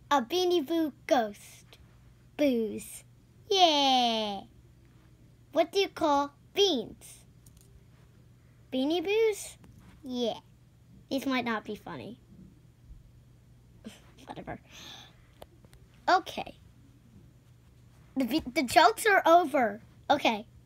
A Beanie Boo ghost. Boos. Yeah. What do you call beans? Beanie Boos? Yeah. These might not be funny. Whatever. Okay. The jokes are over. Okay.